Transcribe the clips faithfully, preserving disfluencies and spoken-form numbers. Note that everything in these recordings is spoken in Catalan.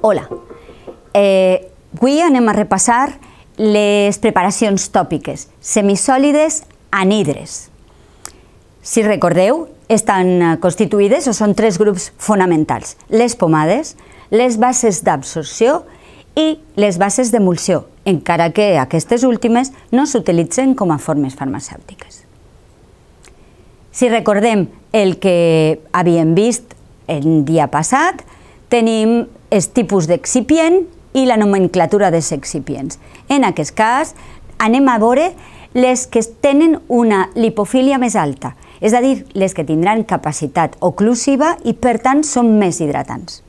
Hola, eh, avui anem a repassar les preparacions tòpiques semisòlides anhidres. Si recordeu, estan constituïdes o són tres grups fonamentals: les pomades, les bases d'absorció i les bases d'emulsió, encara que aquestes últimes no s'utilitzen com a formes farmacèutiques. Si recordem el que havíem vist el dia passat, tenim els tipus d'excipient i la nomenclatura dels excipients. En aquest cas, anem a veure les que tenen una lipofília més alta, és a dir, les que tindran capacitat oclusiva i, per tant, són més hidratants.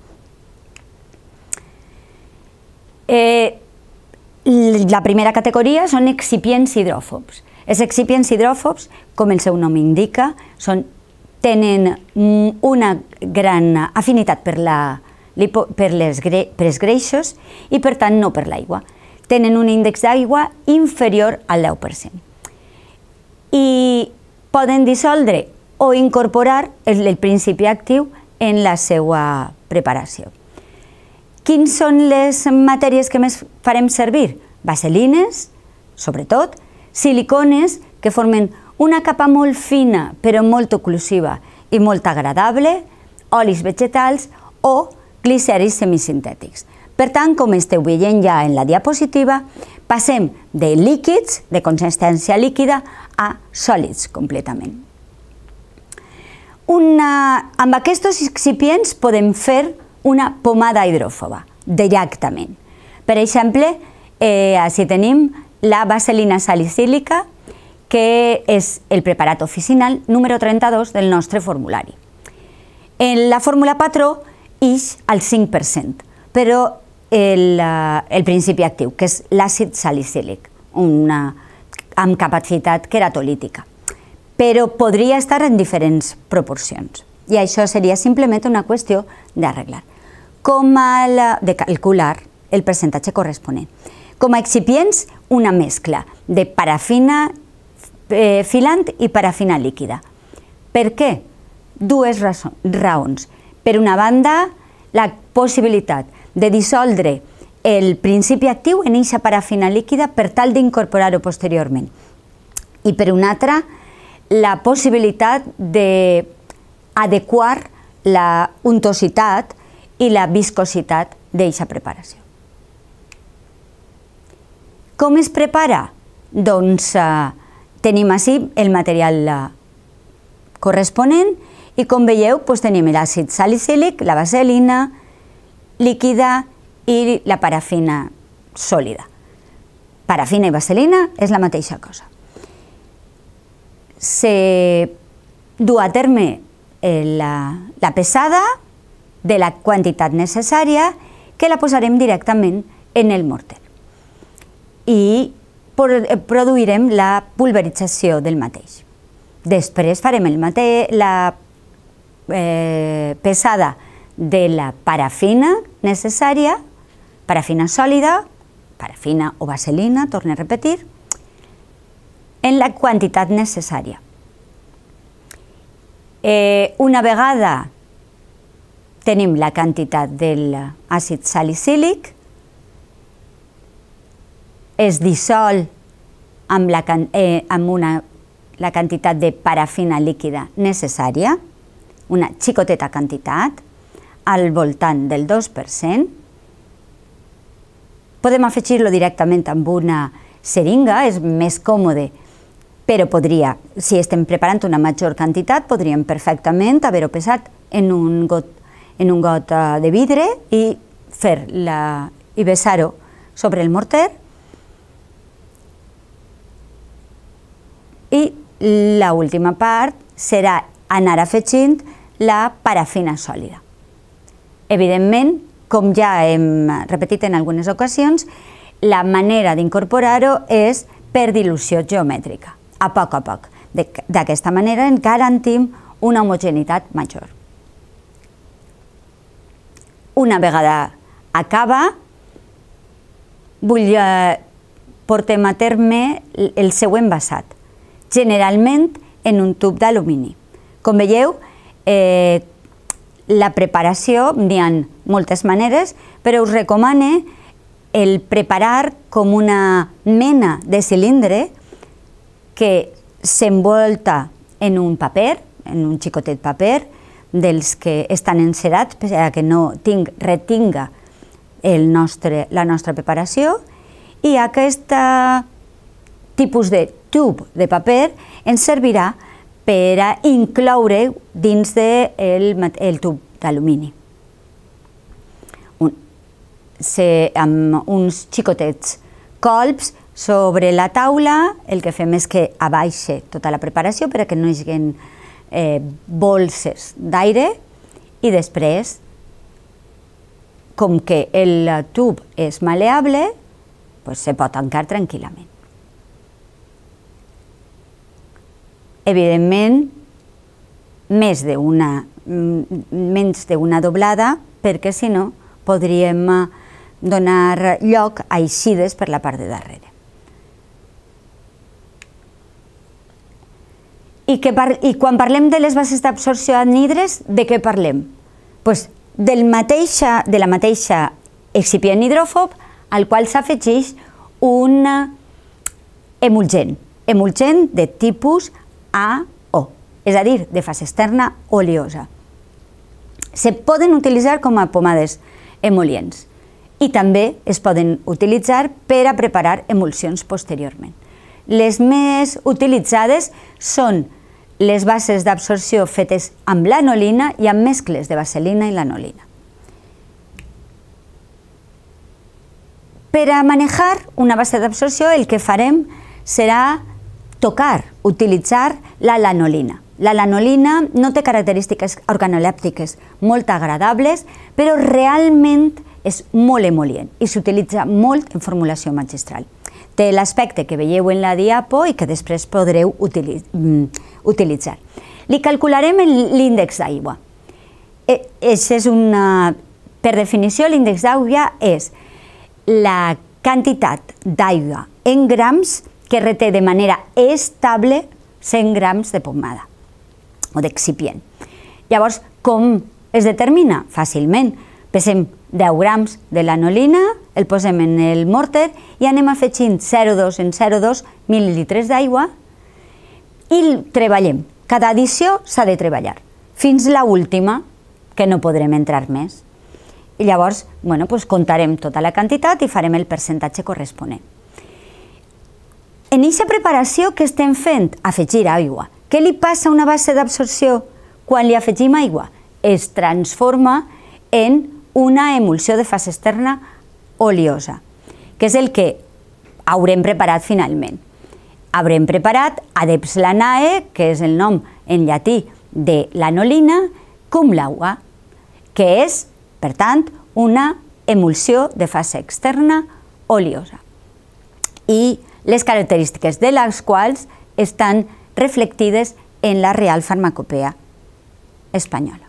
Eh, la primera categoria són excipients hidròfobs. Els excipients hidròfobs, com el seu nom indica, són, tenen una gran afinitat per, la, per, les, per els greixos i, per tant, no per l'aigua. Tenen un índex d'aigua inferior al deu per cent. I poden dissoldre o incorporar el, el principi actiu en la seva preparació. Quines són les matèries que més farem servir? Vaselines, sobretot, silicones, que formen una capa molt fina però molt oclusiva i molt agradable, olis vegetals o gliceris semisintètics. Per tant, com esteu veient ja en la diapositiva, passem de líquids, de consistència líquida, a sòlids completament. Una, amb aquests excipients podem fer una pomada hidròfoba, directament. Per exemple, eh, així tenim la vaselina salicílica, que és el preparat oficinal número trenta-dos del nostre formulari. En la fórmula patró ix al cinc per cent, però el, el principi actiu, que és l'àcid salicílic, una, amb capacitat queratolítica, però podria estar en diferents proporcions. I això seria simplement una qüestió d'arreglar. Com a la, de calcular el percentatge corresponent. Com a excipients, una mescla de parafina eh, filant i parafina líquida. Per què? Dues raons. Per una banda, la possibilitat de dissoldre el principi actiu en aquesta parafina líquida per tal d'incorporar-ho posteriorment. I per una altra, la possibilitat d'adequar la untositat i la viscositat d'aquesta preparació. Com es prepara? Doncs eh, tenim així el material eh, corresponent i, com veieu, doncs, tenim l'àcid salicílic, la vaselina líquida i la parafina sòlida. Parafina i vaselina és la mateixa cosa. Se du a terme la, la pesada de la quantitat necessària, que la posarem directament en el morter i produirem la pulverització del mateix. Després farem el mateix, la eh, pesada de la parafina necessària, parafina sòlida, parafina o vaselina, torno a repetir, en la quantitat necessària. Eh, una vegada tenim la quantitat de l'àcid salicílic, es dissol amb, la, eh, amb una, la quantitat de parafina líquida necessària, una xicoteta quantitat, al voltant del dos per cent. Podem afegir-lo directament amb una seringa, és més còmode, però podria, si estem preparant una major quantitat, podríem perfectament haver-ho pesat en un got, en un got de vidre i fer la, i vessar-ho sobre el morter. I l'última part serà anar afegint la parafina sòlida. Evidentment, com ja hem repetit en algunes ocasions, la manera d'incorporar-ho és per dilució geomètrica, a poc a poc. D'aquesta manera en garantim una homogeneïtat major. Una vegada acaba, vull eh, portem a terme el següent envasat, generalment en un tub d'alumini. Com veieu, eh, la preparació, n'hi ha moltes maneres, però us recomane el preparar com una mena de cilindre que s'envolta en un paper, en un xicotet paper, dels que estan encerats perquè no ting, retinga el nostre, la nostra preparació, i aquest tipus de tub de paper ens servirà per a incloure dins del el tub d'alumini. Se, amb uns xicotets colps sobre la taula, el que fem és que abaixe tota la preparació per a que no hi hagi eh, bolses d'aire, i després, com que el tub és maleable, pues se pot tancar tranquil·lament. Evidentment, més d'una menys d'una doblada, perquè si no podríem donar lloc a eixides per la part de darrere. I, que par I quan parlem de les bases d'absorció anhidres, de què parlem? Pues del mateixa, de la mateixa excipient hidròfob al qual s'afegeix un emulgent, emulgent de tipus A O, és a dir, de fase externa oleosa. Se poden utilitzar com a pomades emol·lients i també es poden utilitzar per a preparar emulsions posteriorment. Les més utilitzades són les bases d'absorció fetes amb lanolina i amb mescles de vaselina i lanolina. Per a manejar una base d'absorció el que farem serà tocar, utilitzar la lanolina. La lanolina no té característiques organolèptiques molt agradables, però realment és molt emol·lient i s'utilitza molt en formulació magistral. Té l'aspecte que veieu en la diapo i que després podreu utilitzar. Li calcularem l'índex d'aigua. Per definició, l'índex d'aigua és la quantitat d'aigua en grams que reté de manera estable cent grams de pomada o d'excipient. Llavors, com es determina? Fàcilment. Pesem deu grams de lanolina, el posem en el morter i anem afegint zero coma dos en zero coma dos mil·lilitres d'aigua i treballem. Cada addició s'ha de treballar, fins a l'última, que no podrem entrar més. I llavors, bueno, doncs comptarem tota la quantitat i farem el percentatge corresponent. En aquesta preparació que estem fent? Afegir aigua. Què li passa a una base d'absorció quan li afegim aigua? Es transforma en una emulsió de fase externa oleosa, que és el que haurem preparat finalment. Haurem preparat adepts lanae, que és el nom en llatí de lanolina, cum laude, que és, per tant, una emulsió de fase externa oleosa. I les característiques de les quals estan reflectides en la Real Farmacopea espanyola.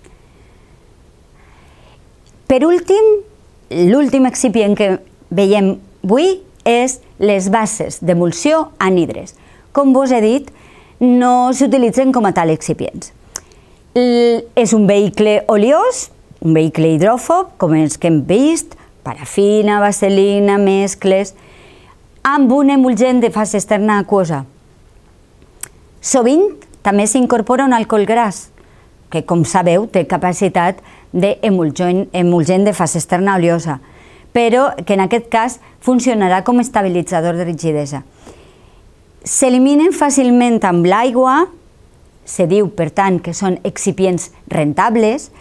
Per últim, l'últim excipient que veiem avui és les bases d'emulsió anhidres. Com vos he dit, no s'utilitzen com a tal excipients. És un vehicle oleós, un vehicle hidròfob, com els que hem vist, parafina, vaselina, mescles, amb un emulgent de fase externa aquosa. Sovint també s'incorpora un alcohol gras, que, com sabeu, té capacitat d'emulgent de fase externa oleosa, però que en aquest cas funcionarà com a estabilitzador de rigidesa. S'eliminen fàcilment amb l'aigua, se diu, per tant, que són excipients rentables,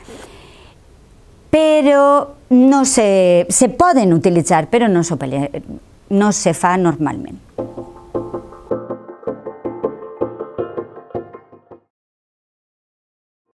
però no se, se poden utilitzar, però no, no se fa normalment.